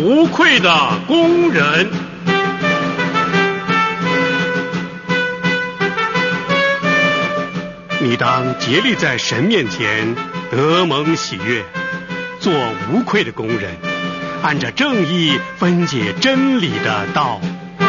无愧的工人。你当竭力在神面前得蒙喜悦，做无愧的工人，按着正义分解真理的道。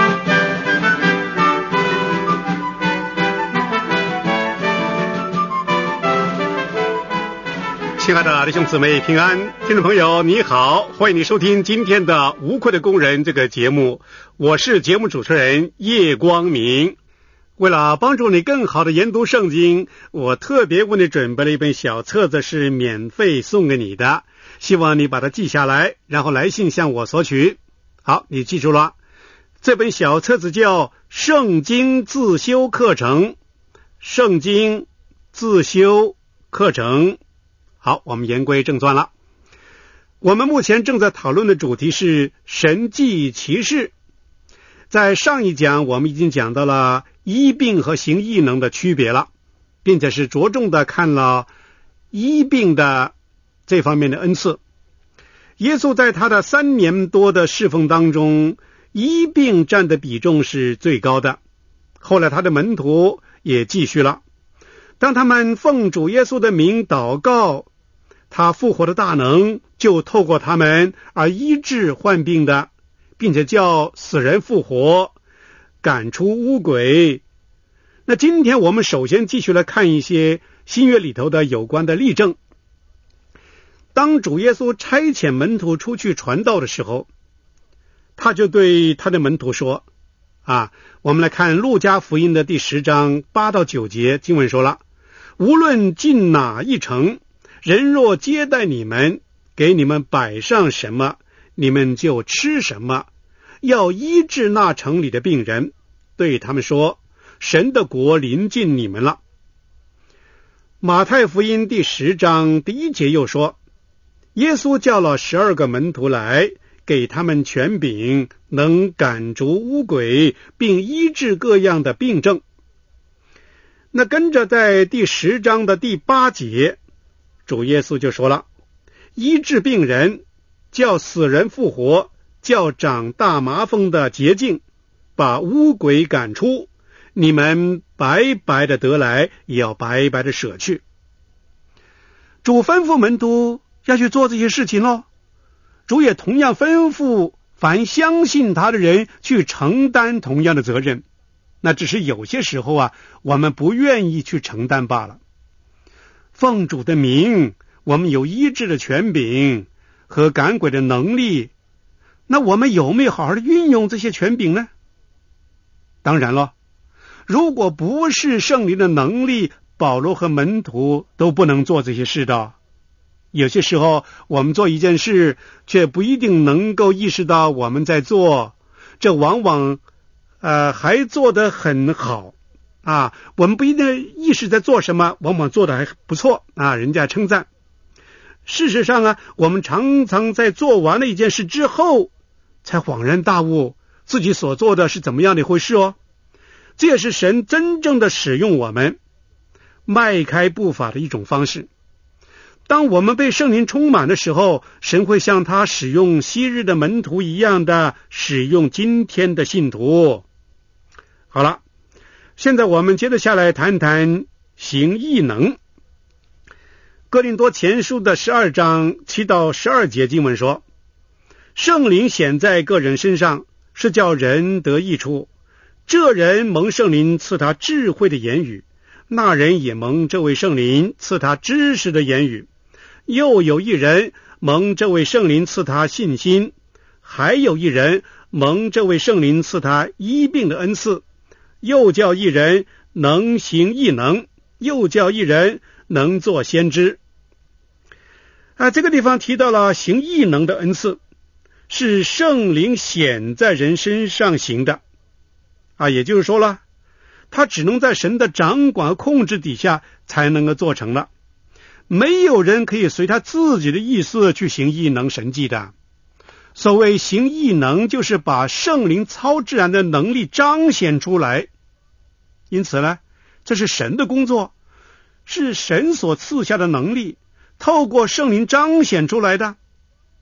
亲爱的弟兄姊妹平安，听众朋友你好，欢迎你收听今天的无愧的工人这个节目，我是节目主持人叶光明。为了帮助你更好的研读圣经，我特别为你准备了一本小册子，是免费送给你的，希望你把它记下来，然后来信向我索取。好，你记住了，这本小册子叫圣经自修课程，圣经自修课程。好，我们言归正传了。我们目前正在讨论的主题是神迹奇事。在上一讲我们已经讲到了医病和行异能的区别了，并且是着重的看了医病的这方面的恩赐。耶稣在他的3年多的侍奉当中，医病占的比重是最高的。后来他的门徒也继续了，当他们奉主耶稣的名祷告，他复活的大能就透过他们而医治患病的，并且叫死人复活，赶出污鬼。那今天我们首先继续来看一些新约里头的有关的例证。当主耶稣差遣门徒出去传道的时候，他就对他的门徒说我们来看路加福音的第10章8到9节，经文说了，无论进哪一城，人若接待你们，给你们摆上什么，你们就吃什么，要医治那城里的病人，对他们说，神的国临近你们了。马太福音第10章第1节又说，耶稣叫了12个门徒来，给他们权柄，能赶逐污鬼，并医治各样的病症。那跟着在第10章的第8节，主耶稣就说了，医治病人，叫死人复活，叫长大麻风的洁净，把污鬼赶出，你们白白的得来，也要白白的舍去。主吩咐门徒要去做这些事情咯，主也同样吩咐凡相信他的人去承担同样的责任，那只是有些时候我们不愿意去承担罢了。奉主的名，我们有医治的权柄和赶鬼的能力，那我们有没有好好的运用这些权柄呢？当然了，如果不是圣灵的能力，保罗和门徒都不能做这些事的。有些时候我们做一件事，却不一定能够意识到我们在做，这往往还做得很好我们不一定意识在做什么，往往做得还不错人家称赞。事实上我们常常在做完了一件事之后，才恍然大悟自己所做的是怎么样的一回事哦。这也是神真正的使用我们迈开步伐的一种方式。当我们被圣灵充满的时候，神会像他使用昔日的门徒一样的使用今天的信徒。好了，现在我们接着下来谈谈行异能。哥林多前书的12章7到12节经文说，圣灵显在个人身上，是叫人得益处，这人蒙圣灵赐他智慧的言语，那人也蒙这位圣灵赐他知识的言语，又有一人蒙这位圣灵赐他信心，还有一人蒙这位圣灵赐他医病的恩赐，又叫一人能行异能，又叫一人能做先知。这个地方提到了行异能的恩赐，是圣灵显在人身上行的也就是说了，他只能在神的掌管控制底下才能够做成了，没有人可以随他自己的意思去行异能神迹的。所谓行异能，就是把圣灵超自然的能力彰显出来，因此呢，这是神的工作，是神所赐下的能力，透过圣灵彰显出来的。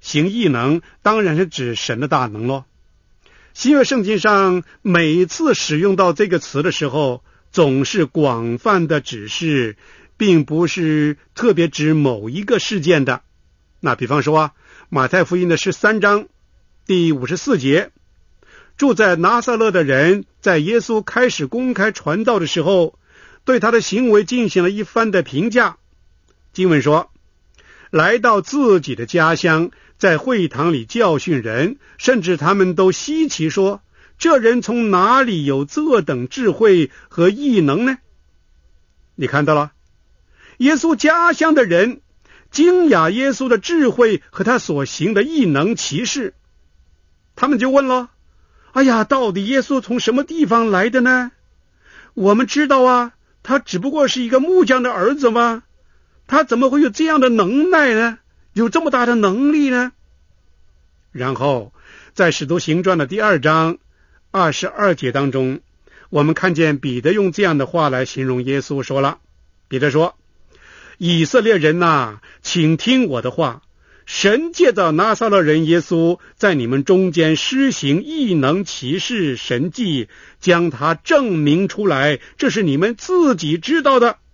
行异能当然是指神的大能咯。新约圣经上每次使用到这个词的时候，总是广泛的指示，并不是特别指某一个事件的。那比方说马太福音的13章第54节，住在拿撒勒的人在耶稣开始公开传道的时候，对他的行为进行了一番的评价。经文说，来到自己的家乡，在会堂里教训人，甚至他们都稀奇说，这人从哪里有这等智慧和异能呢？你看到了，耶稣家乡的人惊讶耶稣的智慧和他所行的异能奇事。他们就问了，哎呀，到底耶稣从什么地方来的呢？我们知道啊，他只不过是一个木匠的儿子吗？他怎么会有这样的能耐呢？有这么大的能力呢？然后在使徒行传的第2章22节当中，我们看见彼得用这样的话来形容耶稣，说了，彼得说，以色列人啊，请听我的话，神借着拿撒勒人耶稣在你们中间施行异能奇事神迹，将他证明出来，这是你们自己知道的。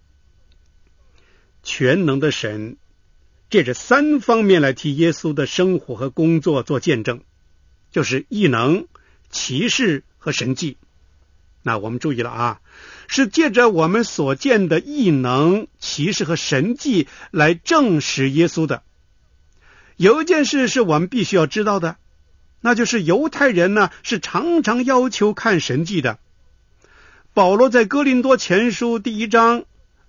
全能的神借着3方面来替耶稣的生活和工作做见证，就是异能、奇事和神迹。那我们注意了啊，是借着我们所见的异能、奇事和神迹来证实耶稣的。有一件事是我们必须要知道的，那就是犹太人呢是常常要求看神迹的。保罗在哥林多前书第1章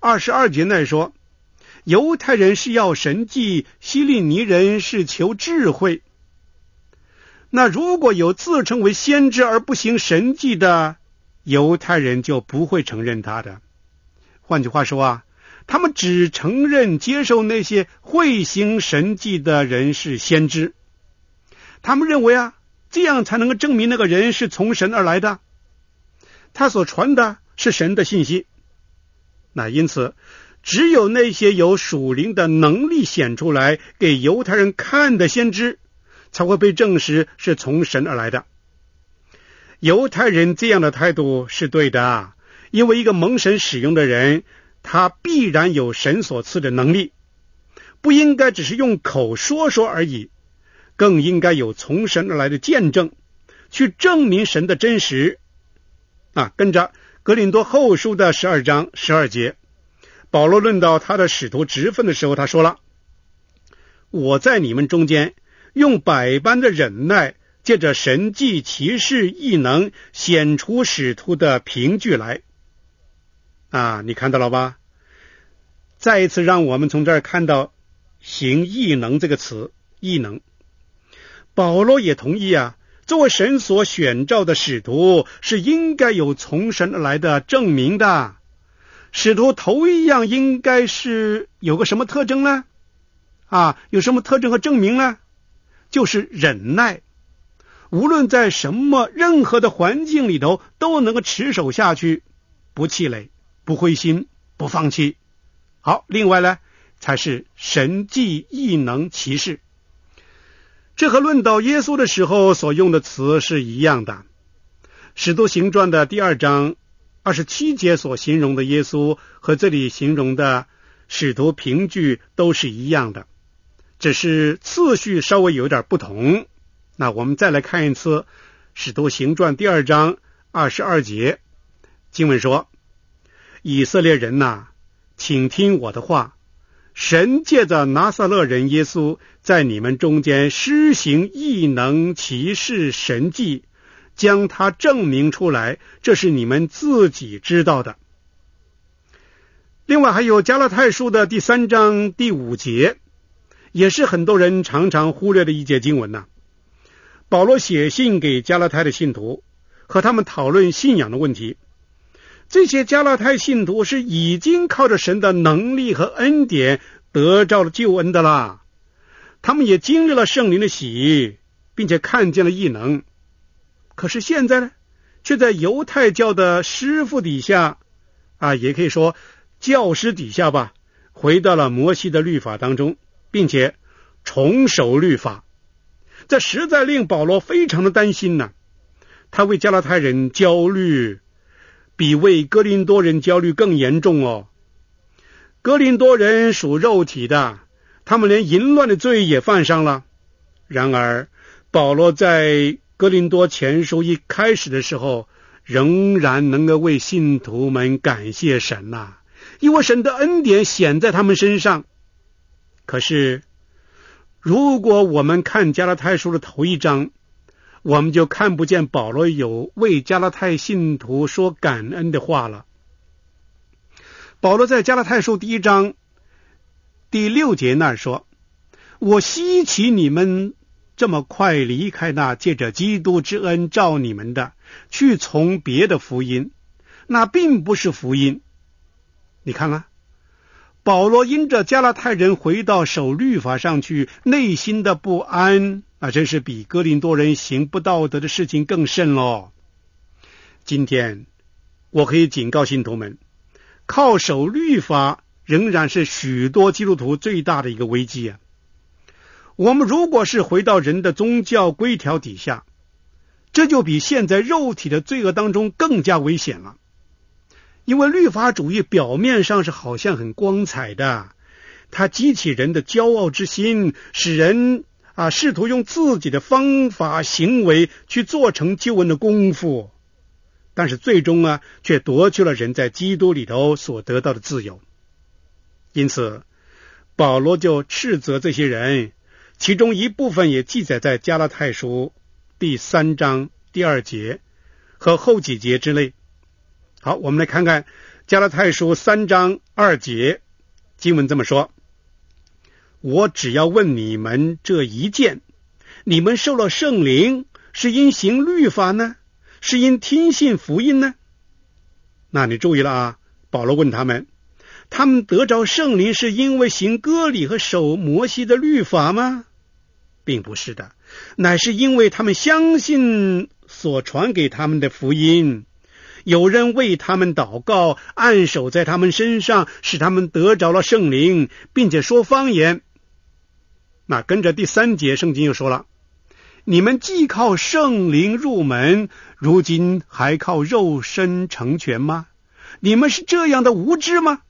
22节那说，犹太人是要神迹，希利尼人是求智慧。那如果有自称为先知而不行神迹的，犹太人就不会承认他的。换句话说啊，他们只承认接受那些会行神迹的人是先知。他们认为啊，这样才能够证明那个人是从神而来的，他所传的是神的信息。那因此只有那些有属灵的能力显出来给犹太人看的先知，才会被证实是从神而来的。犹太人这样的态度是对的，因为一个蒙神使用的人，他必然有神所赐的能力，不应该只是用口说说而已，更应该有从神而来的见证，去证明神的真实。跟着哥林多后书的12章12节，保罗论到他的使徒职分的时候，他说了，我在你们中间用百般的忍耐，借着神迹奇事异能显出使徒的凭据来。你看到了吧？再一次让我们从这儿看到行异能这个词，异能。保罗也同意啊，作为神所选召的使徒是应该有从神而来的证明的。使徒头一样应该是有个什么特征呢？有什么特征和证明呢？就是忍耐。无论在任何的环境里头都能够持守下去，不气馁，不灰心，不放弃。好，另外呢，才是神迹异能奇事。这和论到耶稣的时候所用的词是一样的。使徒行传的第2章27节所形容的耶稣和这里形容的使徒凭据都是一样的，只是次序稍微有点不同。那我们再来看一次使徒行传第2章22节，经文说，以色列人啊，请听我的话，神借着拿撒勒人耶稣在你们中间施行异能奇事神迹，将他证明出来，这是你们自己知道的。另外还有加拉太书的第3章第5节，也是很多人常常忽略的一节经文呐。保罗写信给加拉太的信徒，和他们讨论信仰的问题。这些加拉太信徒是已经靠着神的能力和恩典得着了救恩的啦，他们也经历了圣灵的洗，并且看见了异能。可是现在呢，却在犹太教的师傅底下也可以说教师底下吧，回到了摩西的律法当中，并且重守律法， 这实在令保罗非常的担心呢。他为加拉太人焦虑，比为哥林多人焦虑更严重哦。哥林多人属肉体的，他们连淫乱的罪也犯上了。然而保罗在哥林多前书一开始的时候，仍然能够为信徒们感谢神呐，因为神的恩典显在他们身上。可是如果我们看加拉太书的头一章，我们就看不见保罗有为加拉太信徒说感恩的话了。保罗在加拉太书第1章第6节那儿说，我稀奇你们这么快离开那借着基督之恩召你们的，去从别的福音，那并不是福音。你看啊，保罗因着加拉太人回到守律法上去，内心的不安真是比哥林多人行不道德的事情更甚咯。今天我可以警告信徒们，靠守律法仍然是许多基督徒最大的一个危机啊。我们如果是回到人的宗教规条底下，这就比现在肉体的罪恶当中更加危险了。因为律法主义表面上是好像很光彩的，它激起人的骄傲之心，使人试图用自己的方法行为去做成救恩的功夫，但是最终却夺去了人在基督里头所得到的自由。因此保罗就斥责这些人，其中一部分也记载在加拉太书第3章第2节和后几节之内。好，我们来看看加拉太书3章2节，经文这么说，我只要问你们这一件，你们受了圣灵，是因行律法呢，是因听信福音呢？那你注意了保罗问他们得着圣灵是因为行割礼和守摩西的律法吗？并不是的，乃是因为他们相信所传给他们的福音，有人为他们祷告，按手在他们身上，使他们得着了圣灵，并且说方言。那跟着第3节圣经又说了，你们既靠圣灵入门，如今还靠肉身成全吗？你们是这样的无知吗？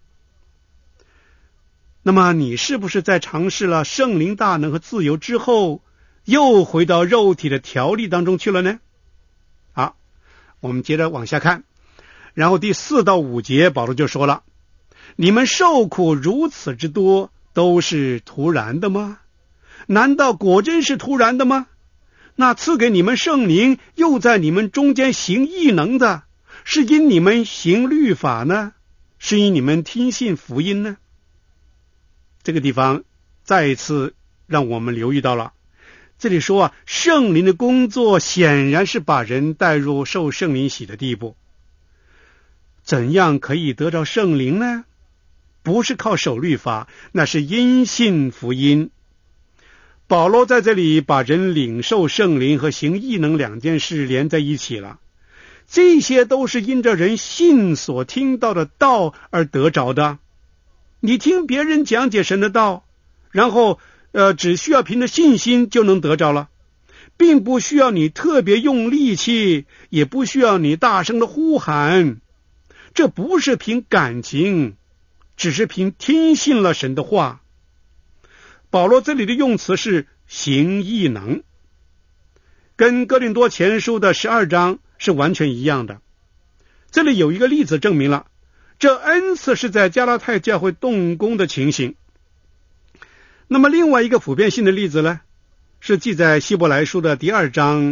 那么你是不是在尝试了圣灵大能和自由之后，又回到肉体的条例当中去了呢？好，我们接着往下看，然后第4到5节保罗就说了，你们受苦如此之多，都是突然的吗？难道果真是突然的吗？那赐给你们圣灵，又在你们中间行异能的，是因你们行律法呢，是因你们听信福音呢？这个地方再一次让我们留意到了，这里说圣灵的工作显然是把人带入受圣灵洗的地步。怎样可以得到圣灵呢？不是靠守律法，那是因信福音。保罗在这里把人领受圣灵和行异能2件事连在一起了，这些都是因着人信所听到的道而得着的。你听别人讲解神的道，然后只需要凭着信心就能得着了，并不需要你特别用力气，也不需要你大声的呼喊，这不是凭感情，只是凭听信了神的话。保罗这里的用词是行异能，跟哥林多前书的12章是完全一样的。这里有一个例子证明了这恩赐是在加拉太教会动工的情形。那么另外一个普遍性的例子呢，是记在希伯来书的第2章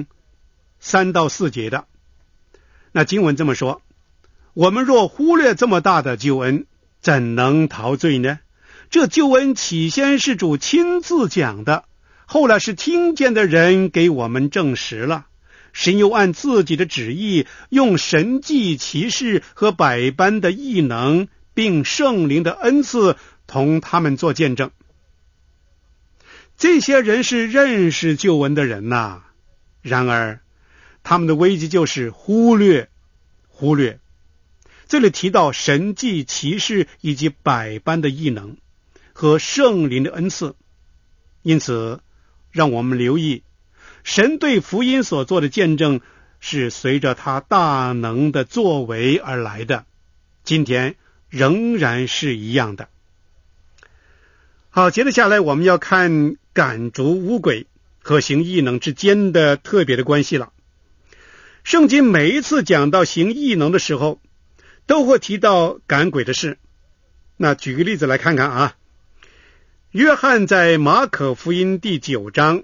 3到4节的。那经文这么说，我们若忽略这么大的救恩，怎能逃罪呢？这救恩起先是主亲自讲的，后来是听见的人给我们证实了。神又按自己的旨意，用神迹奇事和百般的异能，并圣灵的恩赐，同他们做见证。这些人是认识救恩的人呐，然而他们的危机就是忽略。这里提到神迹奇事以及百般的异能和圣灵的恩赐，因此让我们留意， 神对福音所做的见证是随着他大能的作为而来的，今天仍然是一样的。好，接着下来我们要看赶逐污鬼和行异能之间的特别的关系了。圣经每一次讲到行异能的时候，都会提到赶鬼的事。那举个例子来看看啊。约翰在马可福音第9章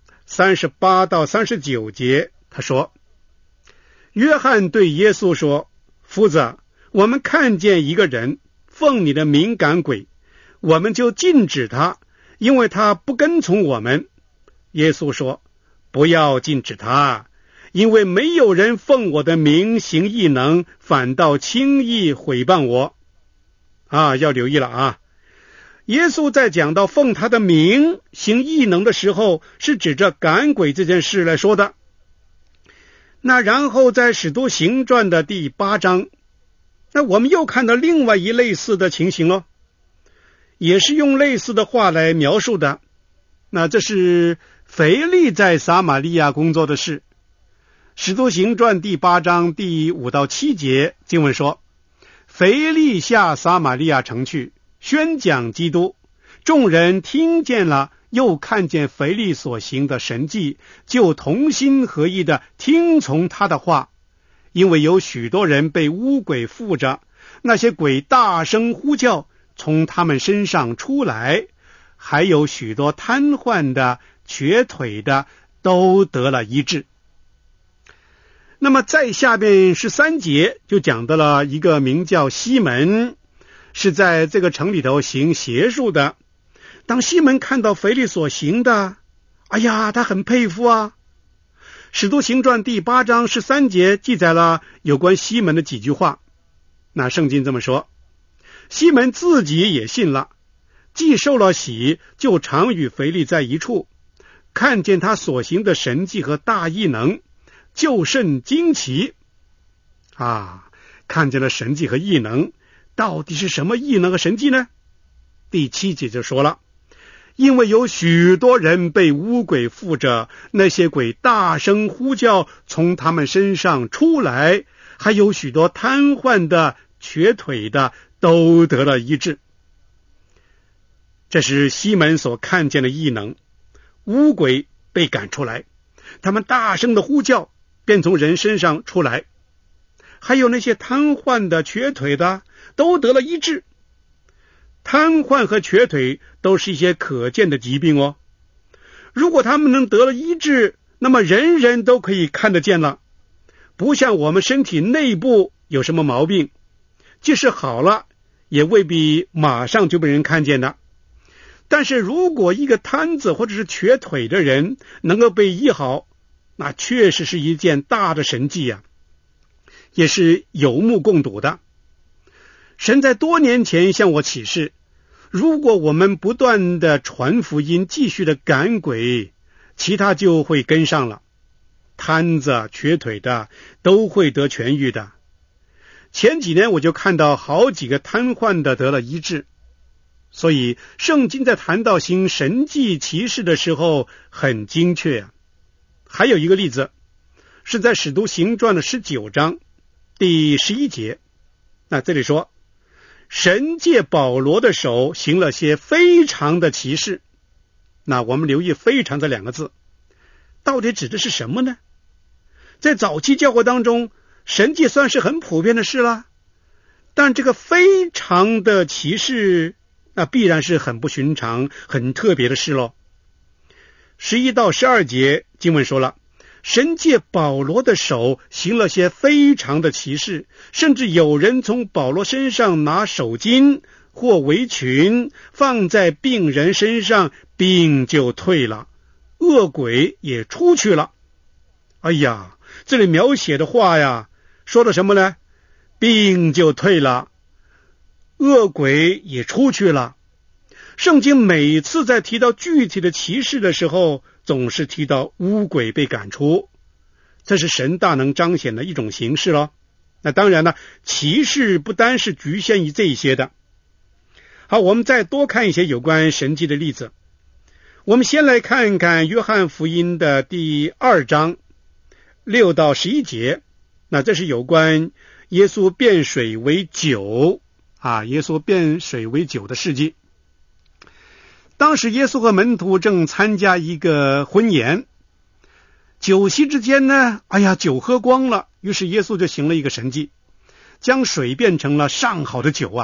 38到39节，他说，约翰对耶稣说，夫子，我们看见一个人奉你的名赶鬼，我们就禁止他，因为他不跟从我们。耶稣说，不要禁止他，因为没有人奉我的名行异能，反倒轻易毁谤我。要留意了啊。耶稣在讲到奉他的名行异能的时候，是指着赶鬼这件事来说的。那然后在使徒行传的第8章，那我们又看到另外一类似的情形了，也是用类似的话来描述的。那这是腓力在撒玛利亚工作的事。使徒行传第8章第5到7节经文说，腓力下撒玛利亚城去宣讲基督，众人听见了，又看见腓力所行的神迹，就同心合意的听从他的话。因为有许多人被污鬼附着，那些鬼大声呼叫，从他们身上出来，还有许多瘫痪的、瘸腿的都得了医治。那么在下边13节就讲到了一个名叫西门，是在这个城里头行邪术的。当西门看到腓力所行的，他很佩服啊。使徒行传第8章13节记载了有关西门的几句话。那圣经这么说，西门自己也信了，既受了洗，就常与腓力在一处，看见他所行的神迹和大异能，就甚惊奇。看见了神迹和异能，到底是什么异能和神迹呢？第7节就说了，因为有许多人被污鬼附着，那些鬼大声呼叫，从他们身上出来，还有许多瘫痪的、瘸腿的都得了医治。这是西门所看见的异能，污鬼被赶出来，他们大声的呼叫，便从人身上出来，还有那些瘫痪的、瘸腿的都得了医治。瘫痪和瘸腿都是一些可见的疾病哦。如果他们能得了医治，那么人人都可以看得见了。不像我们身体内部有什么毛病，即使好了，也未必马上就被人看见的。但是如果一个瘫子或者是瘸腿的人能够被医好，那确实是一件大的神迹啊，也是有目共睹的。神在多年前向我启示，如果我们不断的传福音，继续的赶鬼，其他就会跟上了，瘫子、瘸腿的都会得痊愈的。前几年我就看到好几个瘫痪的得了医治，所以圣经在谈到行神迹奇事的时候很精确啊。还有一个例子是在使徒行传的19章第11节，那这里说，神借保罗的手行了些非常的奇事。那我们留意非常这2个字，到底指的是什么呢？在早期教会当中，神迹算是很普遍的事了，但这个非常的奇事，那必然是很不寻常、很特别的事咯。11到12节经文说了，神借保罗的手行了些非常的奇事，甚至有人从保罗身上拿手巾或围裙放在病人身上，病就退了，恶鬼也出去了。这里描写的话呀，说的什么呢？病就退了，恶鬼也出去了。圣经每次在提到具体的奇事的时候，总是提到污鬼被赶出，这是神大能彰显的一种形式咯。那当然了，奇事不单是局限于这一些的。好，我们再多看一些有关神迹的例子。 我们先来看看约翰福音的第2章6到11节，那这是有关耶稣变水为酒耶稣变水为酒的事迹。当时耶稣和门徒正参加一个婚宴，酒席之间呢，酒喝光了，于是耶稣就行了一个神迹，将水变成了上好的酒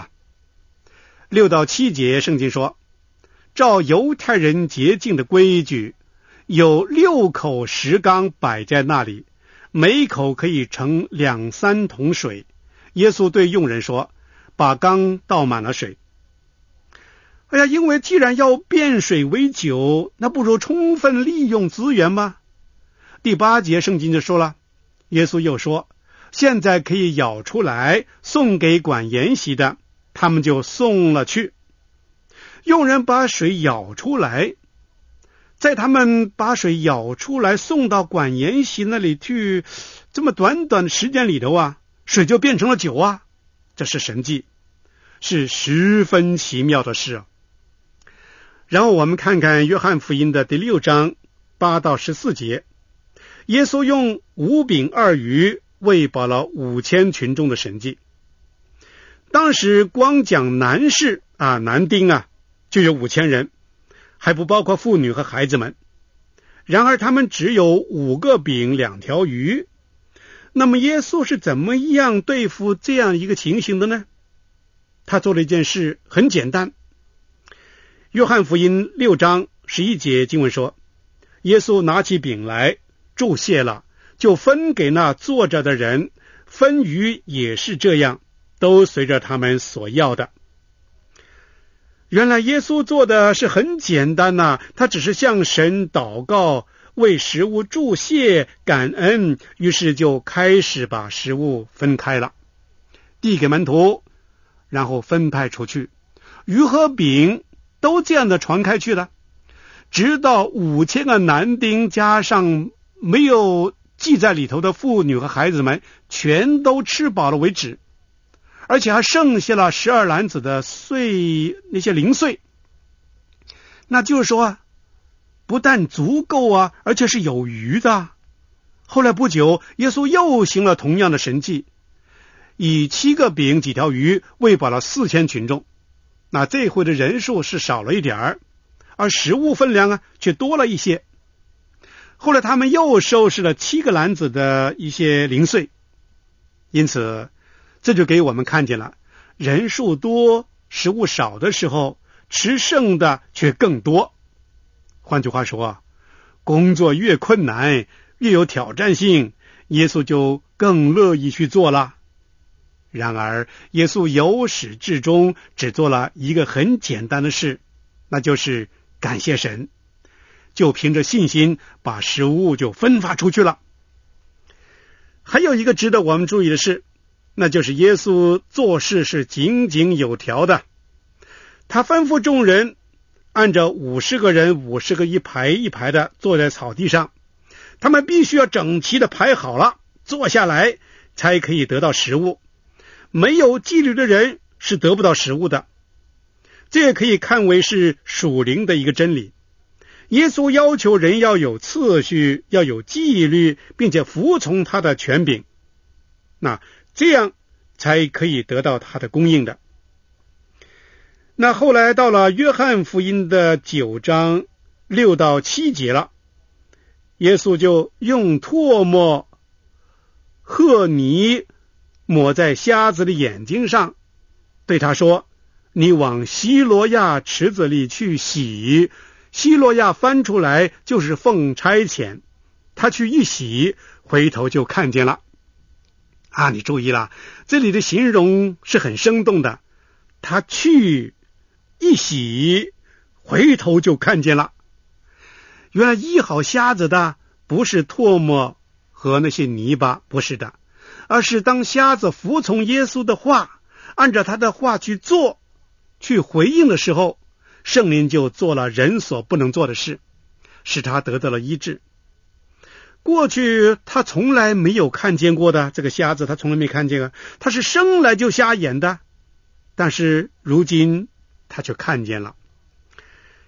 6到7节圣经说，照犹太人洁净的规矩，有6口石缸摆在那里，每口可以盛2-3桶水。耶稣对佣人说，把缸倒满了水。因为既然要变水为酒，那不如充分利用资源吗？第8节圣经就说了，耶稣又说，现在可以舀出来送给管筵席的，他们就送了去。佣人把水舀出来，在他们把水舀出来送到管筵席那里去，这么短短的时间里头水就变成了酒这是神迹，是十分奇妙的事然后我们看看约翰福音的第6章8到14节，耶稣用5饼2鱼喂饱了5000群众的神迹。当时光讲男士男丁就有5000人，还不包括妇女和孩子们。然而他们只有5个饼2条鱼。那么耶稣是怎么样对付这样一个情形的呢？他做了一件事很简单。约翰福音6章11节经文说，耶稣拿起饼来祝谢了，就分给那坐着的人，分鱼也是这样，都随着他们所要的。原来耶稣做的是很简单他只是向神祷告，为食物祝谢感恩，于是就开始把食物分开了，递给门徒，然后分派出去。鱼和饼都这样的传开去了，直到5000个男丁加上没有记在里头的妇女和孩子们全都吃饱了为止，而且还剩下了12篮子的那些零碎。那就是说不但足够而且是有余的。后来不久，耶稣又行了同样的神迹，以7个饼几条鱼喂饱了4000群众。那这回的人数是少了一点儿，而食物分量却多了一些。后来他们又收拾了7个篮子的一些零碎。因此这就给我们看见了，人数多食物少的时候，吃剩的却更多。换句话说工作越困难越有挑战性，耶稣就更乐意去做了。然而耶稣由始至终只做了一个很简单的事，那就是感谢神，就凭着信心把食物就分发出去了。还有一个值得我们注意的是，那就是耶稣做事是井井有条的。他吩咐众人按照50个人50个一排一排的坐在草地上，他们必须要整齐的排好了，坐下来才可以得到食物。没有纪律的人是得不到食物的。这也可以看为是属灵的一个真理。耶稣要求人要有次序，要有纪律，并且服从他的权柄，那这样才可以得到他的供应的。那后来到了约翰福音的9章6到7节了，耶稣就用唾沫和泥抹在瞎子的眼睛上，对他说，你往西罗亚池子里去洗。西罗亚翻出来就是奉差遣，他去一洗，回头就看见了。你注意了，这里的形容是很生动的，他去一洗，回头就看见了。原来医好瞎子的不是唾沫和那些泥巴，不是的，而是当瞎子服从耶稣的话，按照他的话去做，去回应的时候，圣灵就做了人所不能做的事，使他得到了医治。过去他从来没有看见过的，这个瞎子他从来没看见他是生来就瞎眼的，但是如今他却看见了。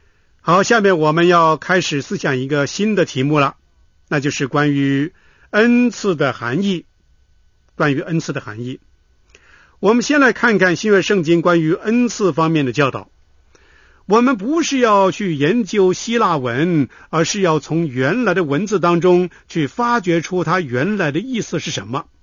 好，下面我们要开始思想一个新的题目了，那就是关于恩赐的含义。关于恩赐的含义，我们先来看看新约圣经关于恩赐方面的教导。我们不是要去研究希腊文，而是要从原来的文字当中去发掘出它原来的意思是什么。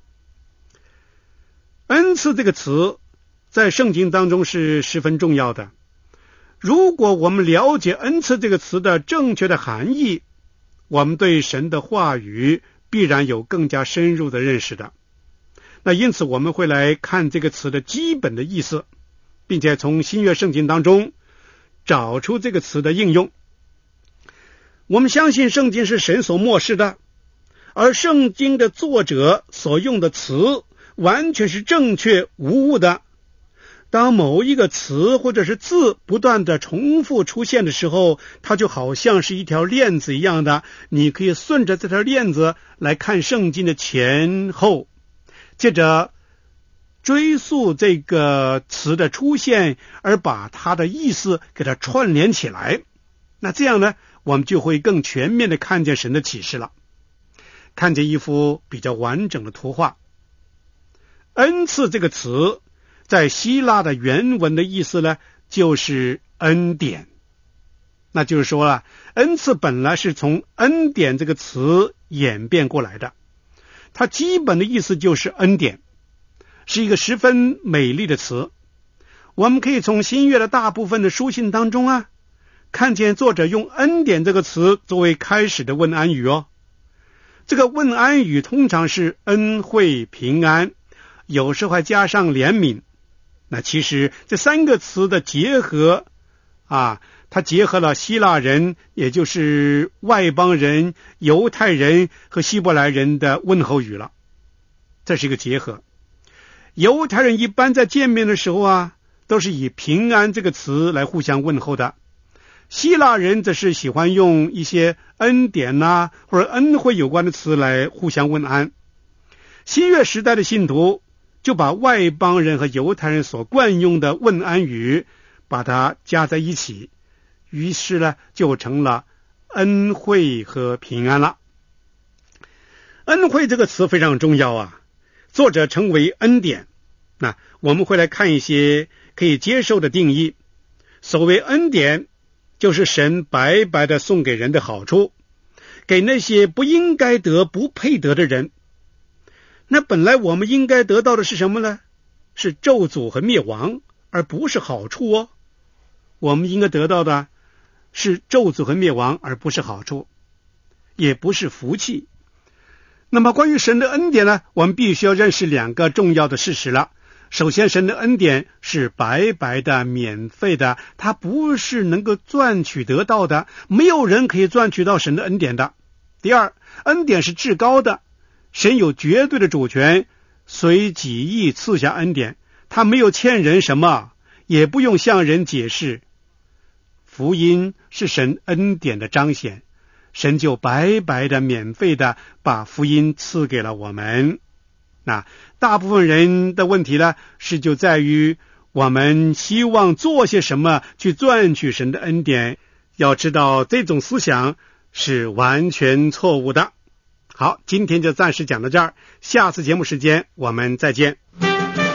恩赐这个词在圣经当中是十分重要的。如果我们了解恩赐这个词的正确的含义，我们对神的话语必然有更加深入的认识的。那因此我们会来看这个词的基本的意思，并且从新约圣经当中找出这个词的应用。我们相信圣经是神所默示的，而圣经的作者所用的词完全是正确无误的。当某一个词或者是字不断的重复出现的时候，它就好像是一条链子一样的，你可以顺着这条链子来看圣经的前后，接着追溯这个词的出现，而把它的意思给它串联起来。那这样呢，我们就会更全面的看见神的启示了，看见一幅比较完整的图画。恩赐这个词在希腊的原文的意思呢，就是恩典。那就是说了，恩赐本来是从恩典这个词演变过来的，它基本的意思就是恩典，是一个十分美丽的词。我们可以从新约的大部分的书信当中看见作者用恩典这个词作为开始的问安语哦。这个问安语通常是恩惠平安，有时候还加上怜悯。那其实这三个词的结合它结合了希腊人，也就是外邦人、犹太人和希伯来人的问候语了。这是一个结合。犹太人一般在见面的时候都是以平安这个词来互相问候的。希腊人则是喜欢用一些恩典或者恩惠有关的词来互相问安。新约时代的信徒就把外邦人和犹太人所惯用的问安语把它加在一起，于是呢就成了恩惠和平安了。恩惠这个词非常重要作者称为恩典。那我们会来看一些可以接受的定义。所谓恩典，就是神白白的送给人的好处，给那些不应该得、不配得的人。那本来我们应该得到的是什么呢？是咒诅和灭亡，而不是好处哦。我们应该得到的是咒诅和灭亡，而不是好处，也不是福气。那么关于神的恩典呢，我们必须要认识两个重要的事实了。首先，神的恩典是白白的、免费的，它不是能够赚取得到的，没有人可以赚取到神的恩典的。第二，恩典是至高的，神有绝对的主权，随己意赐下恩典，他没有欠人什么，也不用向人解释。福音是神恩典的彰显，神就白白的、免费的把福音赐给了我们。那大部分人的问题呢，就在于我们希望做些什么去赚取神的恩典。要知道这种思想是完全错误的。好，今天就暂时讲到这儿，下次节目时间我们再见。